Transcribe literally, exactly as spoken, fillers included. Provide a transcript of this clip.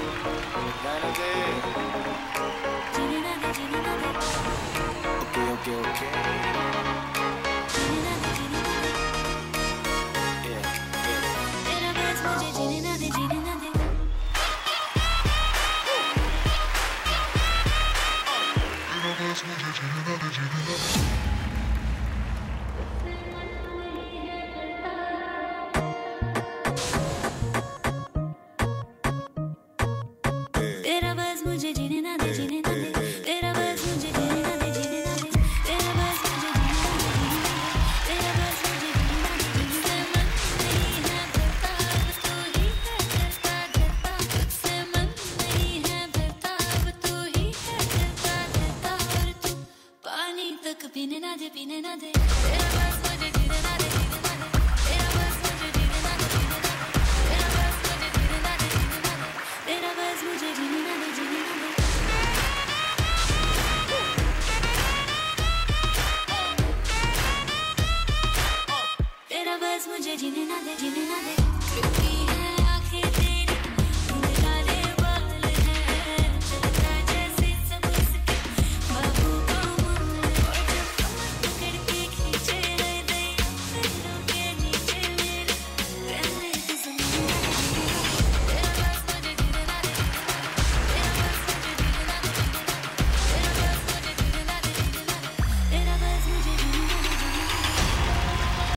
गाना दे। Okay okay okay. तेरा बस मुझे जीने ना दे, जीने ना दे। तेरा बस मुझे जीने ना दे, जीने ना दे। तेरा बस मुझे जीने ना दे, जीने ना दे। तेरा बस मुझे जीने ना दे, जीने ना दे। तेरा बस मुझे जीने ना दे, जीने ना दे। तेरा बस मुझे जीने ना दे, जीने ना दे। मन नहीं है भरता, अब तू ही है डरता डरता। से मन नहीं है भरता, अब तू ही है डरता डरता। और तू पानी तक पीने ना दे, पीने ना दे। तेरा बस मुझे जीने ना दे, जीने ना दे। तेरा बस मुझे जीने ना दे, जीने ना दे। तेरा बस मुझे जीने ना दे, जीने ना दे। तेरा बस मुझे जीने ना दे, जीने ना दे। तेरा बस मुझे जीने ना दे, जीने ना दे।